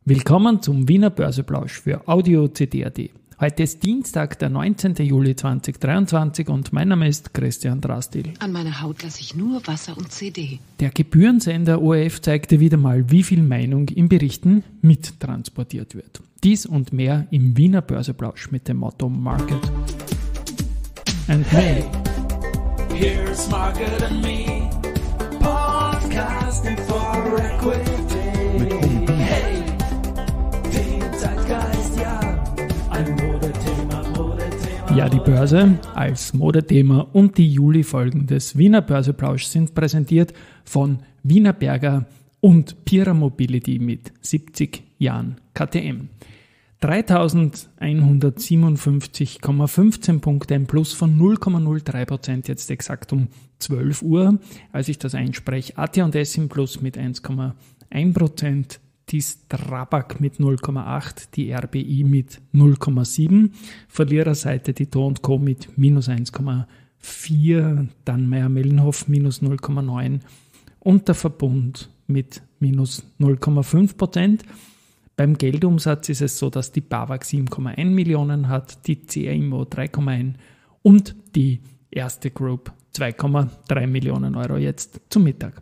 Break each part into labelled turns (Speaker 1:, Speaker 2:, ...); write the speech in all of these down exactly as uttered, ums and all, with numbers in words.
Speaker 1: Willkommen zum Wiener Börseplausch für Audio C D punkt A T. Heute ist Dienstag, der neunzehnten Juli zweitausenddreiundzwanzig und mein Name ist Christian Drastil.
Speaker 2: An meiner Haut lasse ich nur Wasser und C D.
Speaker 1: Der Gebührensender O R F zeigte wieder mal, wie viel Meinung in Berichten mittransportiert wird. Dies und mehr im Wiener Börseplausch mit dem Motto Market and Me.
Speaker 3: Here's Market and Me, podcasting for equity. Hey, den Zeitgeist, ja, ein Modethema, Modethema.
Speaker 1: Ja, die Börse als Modethema und die Juli-Folgen des Wiener Börseplausch sind präsentiert von Wiener Berger und Pira Mobility mit siebzig Jahren K T M. dreitausendeinhundertsiebenundfünfzig Komma fünfzehn Punkte, ein Plus von null Komma null drei Prozent, jetzt exakt um zwölf Uhr, als ich das einspreche. A T und S im Plus mit eins Komma eins Prozent, die Strabag mit null Komma acht, die R B I mit null Komma sieben, Verliererseite die Do und Co mit minus eins Komma vier, dann Mayr-Melnhof minus null Komma neun und der Verbund mit minus null Komma fünf Prozent. Beim Geldumsatz ist es so, dass die BAWAG sieben Komma eins Millionen hat, die C R Immo drei Komma eins und die Erste Group zwei Komma drei Millionen Euro jetzt zum Mittag.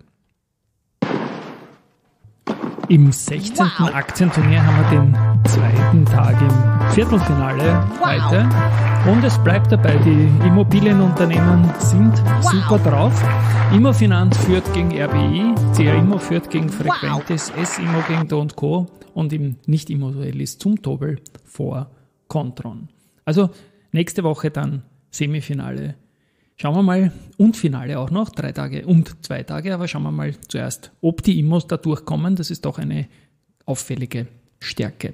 Speaker 1: Im sechzehnten Wow. Aktienturnier haben wir den zweiten Tag im Viertelfinale heute und es bleibt dabei, die Immobilienunternehmen sind wow. super drauf. Immofinanz führt gegen R B I, C R Immo führt gegen Frequentis, wow. S-Immo gegen Do und Co. und im Nicht-Immo-Duell ist Zumtobel vor Kontron. Also nächste Woche dann Semifinale. Schauen wir mal, und Finale auch noch, drei Tage und zwei Tage, aber schauen wir mal zuerst, ob die Immos da durchkommen. Das ist doch eine auffällige Stärke.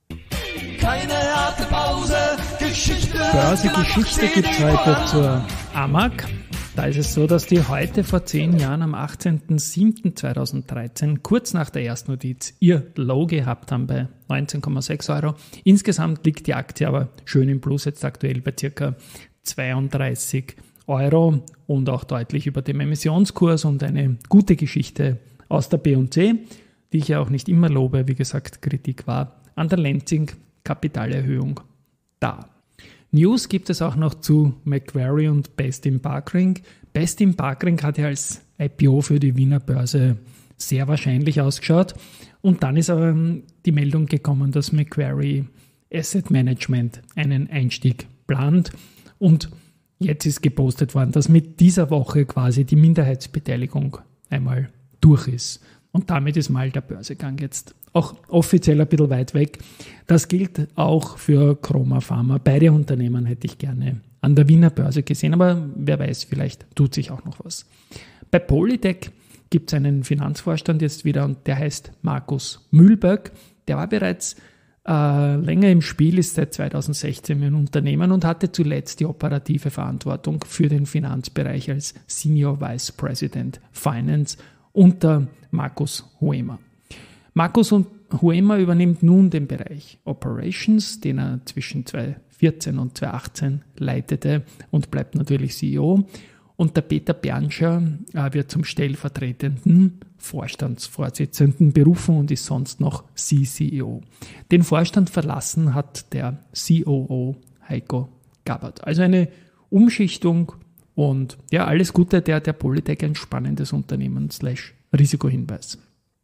Speaker 3: Keine harte Pause, Geschichte.
Speaker 1: Börse-Geschichte gibt es heute zur A M A G. Da ist es so, dass die heute vor zehn Jahren am achtzehnten siebten zweitausenddreizehn, kurz nach der ersten Notiz, ihr Low gehabt haben bei neunzehn Komma sechs Euro. Insgesamt liegt die Aktie aber schön im Plus, jetzt aktuell bei ca. zweiunddreißig Euro und auch deutlich über dem Emissionskurs und eine gute Geschichte aus der B und C, die ich ja auch nicht immer lobe. Wie gesagt, Kritik war an der Lenzing Kapitalerhöhung da. News gibt es auch noch zu Macquarie und Best in Parkring. Best in Parkring hat ja als I P O für die Wiener Börse sehr wahrscheinlich ausgeschaut. Und dann ist aber die Meldung gekommen, dass Macquarie Asset Management einen Einstieg plant. Und jetzt ist gepostet worden, dass mit dieser Woche quasi die Minderheitsbeteiligung einmal durch ist. Und damit ist mal der Börsegang jetzt auch offiziell ein bisschen weit weg. Das gilt auch für Chroma Pharma. Beide Unternehmen hätte ich gerne an der Wiener Börse gesehen, aber wer weiß, vielleicht tut sich auch noch was. Bei Polytech gibt es einen Finanzvorstand jetzt wieder und der heißt Markus Mühlböck. Der war bereits äh, länger im Spiel, ist seit zweitausendsechzehn im Unternehmen und hatte zuletzt die operative Verantwortung für den Finanzbereich als Senior Vice President Finance unter Markus Huemer. Markus Huemer übernimmt nun den Bereich Operations, den er zwischen zweitausendvierzehn und zweitausendachtzehn leitete und bleibt natürlich C E O. Und der Peter Bernscher äh, wird zum stellvertretenden Vorstandsvorsitzenden berufen und ist sonst noch C C E O. Den Vorstand verlassen hat der C O O Heiko Gabbard. Also eine Umschichtung und ja, alles Gute, der der Polytech ein spannendes Unternehmen slash Risikohinweis.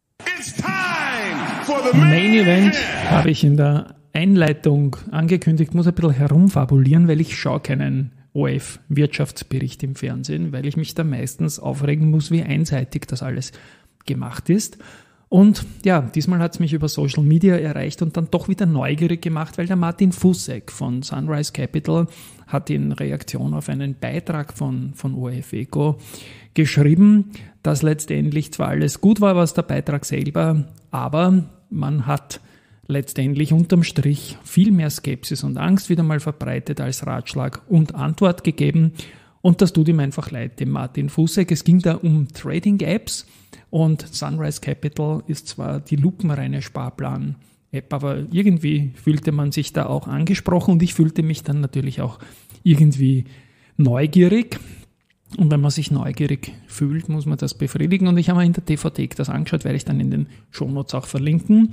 Speaker 1: Main Event habe ich in der Einleitung angekündigt, muss ein bisschen herumfabulieren, weil ich schaue keinen O R F-Wirtschaftsbericht im Fernsehen, weil ich mich da meistens aufregen muss, wie einseitig das alles gemacht ist. Und ja, diesmal hat es mich über Social Media erreicht und dann doch wieder neugierig gemacht, weil der Martin Fussek von Sunrise Capital hat in Reaktion auf einen Beitrag von, von O R F Eco geschrieben, dass letztendlich zwar alles gut war, was der Beitrag selber, aber man hat letztendlich unterm Strich viel mehr Skepsis und Angst wieder mal verbreitet als Ratschlag und Antwort gegeben. Und das tut ihm einfach leid, dem Martin Fussek. Es ging da um Trading-Apps und Sunrise Capital ist zwar die lupenreine Sparplan-App, aber irgendwie fühlte man sich da auch angesprochen und ich fühlte mich dann natürlich auch irgendwie neugierig. Und wenn man sich neugierig fühlt, muss man das befriedigen. Und ich habe mir in der T V T das angeschaut, werde ich dann in den Shownotes auch verlinken.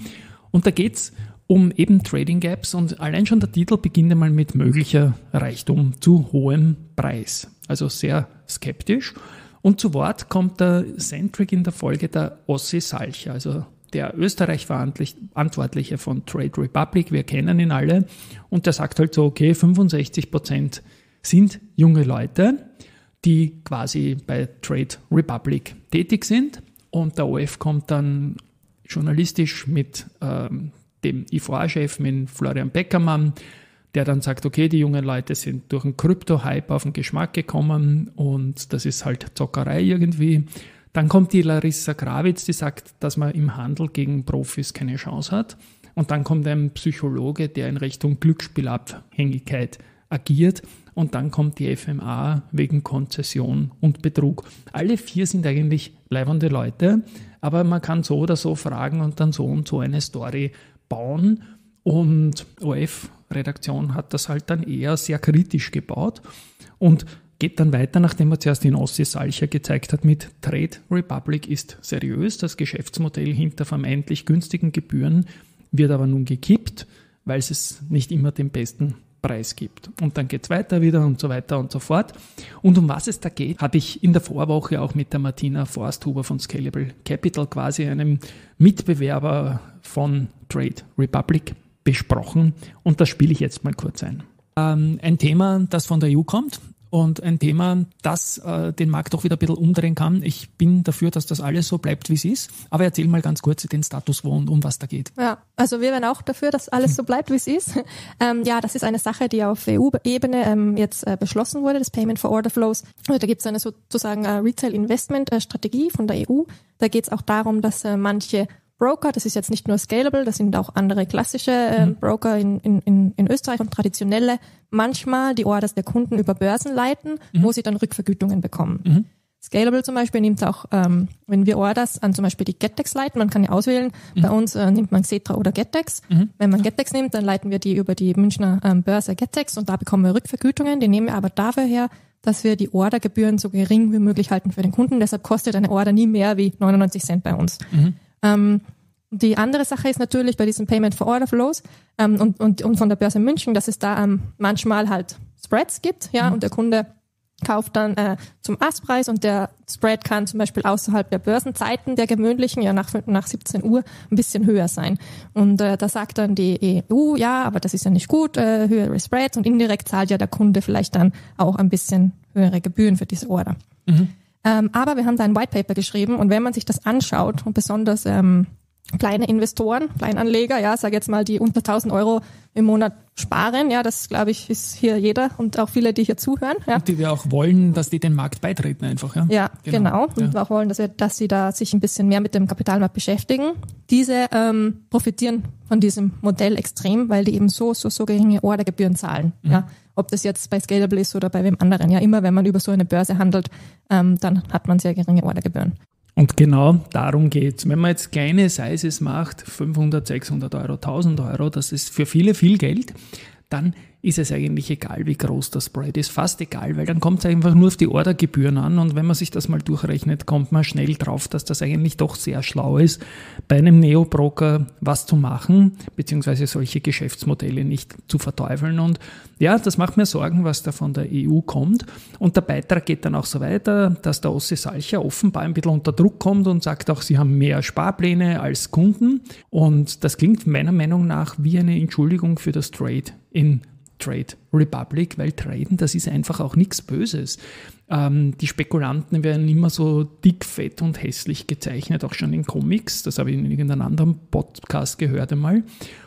Speaker 1: Und da geht's um eben Trading Gaps und allein schon der Titel beginnt einmal mit möglicher Reichtum zu hohem Preis. Also sehr skeptisch. Und zu Wort kommt der Centric in der Folge der Ossi Salcher, also der Österreich-Verantwortliche von Trade Republic. Wir kennen ihn alle. Und der sagt halt so, okay, fünfundsechzig Prozent sind junge Leute, die quasi bei Trade Republic tätig sind. Und der O F kommt dann journalistisch mit ähm, dem I V A-Chef, mit Florian Beckermann, der dann sagt, okay, die jungen Leute sind durch einen Krypto-Hype auf den Geschmack gekommen und das ist halt Zockerei irgendwie. Dann kommt die Larissa Grawitz, die sagt, dass man im Handel gegen Profis keine Chance hat. Und dann kommt ein Psychologe, der in Richtung Glücksspielabhängigkeit agiert. Und dann kommt die F M A wegen Konzession und Betrug. Alle vier sind eigentlich leibende Leute, aber man kann so oder so fragen und dann so und so eine Story bauen. Und O F-Redaktion hat das halt dann eher sehr kritisch gebaut und geht dann weiter, nachdem er zuerst den Ossi Salcher gezeigt hat, mit Trade Republic ist seriös. Das Geschäftsmodell hinter vermeintlich günstigen Gebühren wird aber nun gekippt, weil es nicht immer den besten Preis gibt. Und dann geht es weiter wieder und so weiter und so fort. Und um was es da geht, habe ich in der Vorwoche auch mit der Martina Forsthuber von Scalable Capital, quasi einem Mitbewerber von Trade Republic, besprochen. Und das spiele ich jetzt mal kurz ein. Ähm, ein Thema, das von der E U kommt. Und ein Thema, das äh, den Markt auch wieder ein bisschen umdrehen kann. Ich bin dafür, dass das alles so bleibt, wie es ist. Aber erzähl mal ganz kurz den Status quo und um was da geht.
Speaker 4: Ja, also wir wären auch dafür, dass alles so bleibt, wie es ist. Ähm, ja, das ist eine Sache, die auf E U-Ebene ähm, jetzt äh, beschlossen wurde, das Payment for Order Flows. Also da gibt es eine sozusagen äh, Retail-Investment-Strategie von der E U. Da geht es auch darum, dass äh, manche Broker, das ist jetzt nicht nur Scalable, das sind auch andere klassische äh, mhm. Broker in, in, in Österreich und traditionelle, manchmal die Orders der Kunden über Börsen leiten, mhm. wo sie dann Rückvergütungen bekommen. Mhm. Scalable zum Beispiel nimmt auch, ähm, wenn wir Orders an zum Beispiel die Getex leiten, man kann ja auswählen, mhm. bei uns äh, nimmt man Xetra oder Getex. Mhm. Wenn man Getex nimmt, dann leiten wir die über die Münchner ähm, Börse Getex und da bekommen wir Rückvergütungen, die nehmen wir aber dafür her, dass wir die Ordergebühren so gering wie möglich halten für den Kunden. Deshalb kostet eine Order nie mehr wie neunundneunzig Cent bei uns. Mhm. Ähm, die andere Sache ist natürlich bei diesen Payment for Order Flows ähm, und, und, und von der Börse München, dass es da ähm, manchmal halt Spreads gibt, ja, mhm. und der Kunde kauft dann äh, zum Ask-Preis und der Spread kann zum Beispiel außerhalb der Börsenzeiten, der gewöhnlichen, ja nach, nach siebzehn Uhr, ein bisschen höher sein. Und äh, da sagt dann die E U, ja, aber das ist ja nicht gut, äh, höhere Spreads und indirekt zahlt ja der Kunde vielleicht dann auch ein bisschen höhere Gebühren für diese Order. Mhm. Ähm, aber wir haben da ein White Paper geschrieben und wenn man sich das anschaut und besonders ähm, kleine Investoren, Kleinanleger, ja, sag jetzt mal, die unter tausend Euro im Monat sparen, ja, das glaube ich ist hier jeder und auch viele, die hier zuhören. Ja.
Speaker 1: Und die wir auch wollen, dass die den Markt beitreten einfach. Ja,
Speaker 4: ja genau. genau. Und ja. auch wollen, dass, wir, dass sie da sich ein bisschen mehr mit dem Kapitalmarkt beschäftigen. Diese ähm, profitieren von diesem Modell extrem, weil die eben so, so, so geringe Ordergebühren zahlen. Mhm. Ja. Ob das jetzt bei Scalable ist oder bei wem anderen. Ja, immer wenn man über so eine Börse handelt, ähm, dann hat man sehr geringe Ordergebühren.
Speaker 1: Und genau darum geht's. Wenn man jetzt kleine Sizes macht, fünfhundert, sechshundert Euro, tausend Euro, das ist für viele viel Geld, dann ist es eigentlich egal, wie groß das Spread ist, fast egal, weil dann kommt es einfach nur auf die Ordergebühren an und wenn man sich das mal durchrechnet, kommt man schnell drauf, dass das eigentlich doch sehr schlau ist, bei einem Neo-Broker was zu machen, beziehungsweise solche Geschäftsmodelle nicht zu verteufeln und ja, das macht mir Sorgen, was da von der E U kommt und der Beitrag geht dann auch so weiter, dass der Ossi Salcher offenbar ein bisschen unter Druck kommt und sagt auch, sie haben mehr Sparpläne als Kunden und das klingt meiner Meinung nach wie eine Entschuldigung für das Trade in Trade Republic, weil Traden, das ist einfach auch nichts Böses. Ähm, die Spekulanten werden immer so dick, fett und hässlich gezeichnet, auch schon in Comics. Das habe ich in irgendeinem anderen Podcast gehört einmal.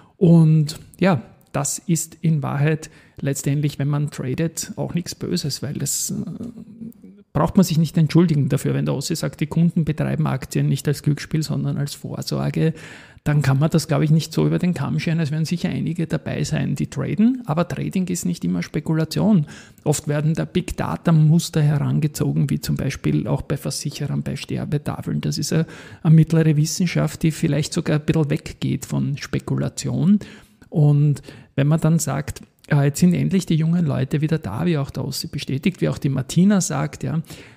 Speaker 1: Und ja, das ist in Wahrheit letztendlich, wenn man tradet, auch nichts Böses, weil das äh, braucht man sich nicht entschuldigen dafür. Wenn der Ossi sagt, die Kunden betreiben Aktien nicht als Glücksspiel, sondern als Vorsorge, dann kann man das, glaube ich, nicht so über den Kamm scheren. Es werden sicher einige dabei sein, die traden, aber Trading ist nicht immer Spekulation. Oft werden da Big Data Muster herangezogen, wie zum Beispiel auch bei Versicherern, bei Sterbetafeln. Das ist eine, eine mittlere Wissenschaft, die vielleicht sogar ein bisschen weggeht von Spekulation. Und wenn man dann sagt, ja, jetzt sind endlich die jungen Leute wieder da, wie auch der Ossi bestätigt, wie auch die Martina sagt, ja,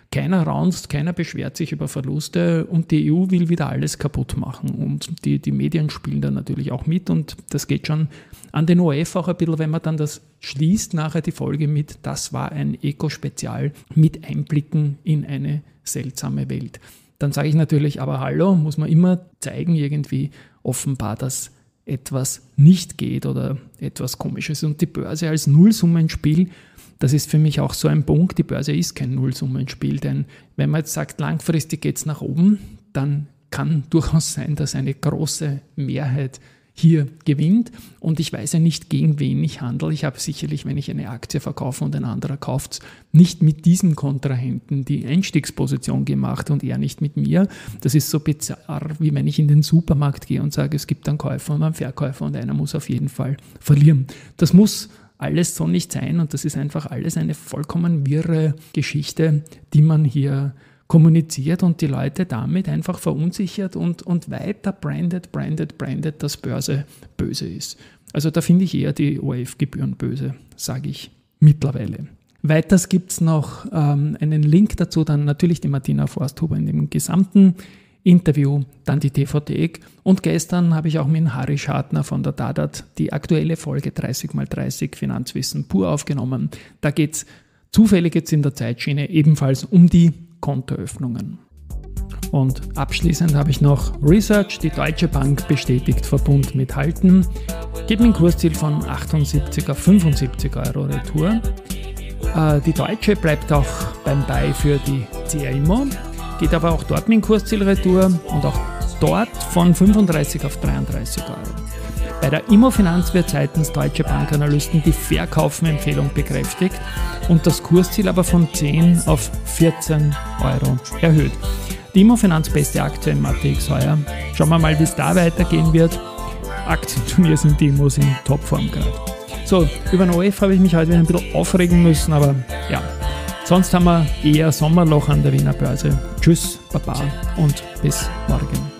Speaker 1: Keiner raunzt, keiner beschwert sich über Verluste und die E U will wieder alles kaputt machen. Und die, die Medien spielen da natürlich auch mit und das geht schon an den O R F auch ein bisschen, wenn man dann das schließt, nachher die Folge mit, das war ein Eco-Spezial mit Einblicken in eine seltsame Welt. Dann sage ich natürlich, aber hallo, muss man immer zeigen irgendwie offenbar, dass etwas nicht geht oder etwas Komisches. Und die Börse als Nullsummenspiel, das ist für mich auch so ein Punkt. Die Börse ist kein Nullsummenspiel, denn wenn man jetzt sagt, langfristig geht es nach oben, dann kann durchaus sein, dass eine große Mehrheit hier gewinnt. Und ich weiß ja nicht, gegen wen ich handle. Ich habe sicherlich, wenn ich eine Aktie verkaufe und ein anderer kauft es, nicht mit diesem Kontrahenten die Einstiegsposition gemacht und er nicht mit mir. Das ist so bizarr, wie wenn ich in den Supermarkt gehe und sage, es gibt einen Käufer und einen Verkäufer und einer muss auf jeden Fall verlieren. Das muss alles so nicht sein und das ist einfach alles eine vollkommen wirre Geschichte, die man hier kommuniziert und die Leute damit einfach verunsichert und, und weiter brandet, brandet, brandet, dass Börse böse ist. Also da finde ich eher die O R F-Gebühren böse, sage ich mittlerweile. Weiters gibt es noch ähm, einen Link dazu, dann natürlich die Martina Forsthuber in dem gesamten Interview, dann die T V T und gestern habe ich auch mit Harry Schartner von der Dadat die aktuelle Folge dreißig mal dreißig Finanzwissen pur aufgenommen. Da geht es zufällig jetzt in der Zeitschiene ebenfalls um die Kontoöffnungen. Und abschließend habe ich noch Research, die Deutsche Bank bestätigt Verbund mit Halten, geht mit einem Kursziel von achtundsiebzig auf fünfundsiebzig Euro retour. Äh, die Deutsche bleibt auch beim Buy für die C R Immo, geht aber auch dort mit einem Kursziel retour und auch dort von fünfunddreißig auf dreiunddreißig Euro. Bei der Immofinanz wird seitens Deutsche Bankanalysten die Verkaufempfehlung bekräftigt und das Kursziel aber von zehn auf vierzehn Euro erhöht. Die Immofinanz beste Aktie im A T X heuer. Schauen wir mal, wie es da weitergehen wird. Aktienturnier sind die Immos in Topform gerade. So, über den O F habe ich mich heute wieder ein bisschen aufregen müssen, aber ja, sonst haben wir eher Sommerloch an der Wiener Börse. Tschüss, Baba und bis morgen.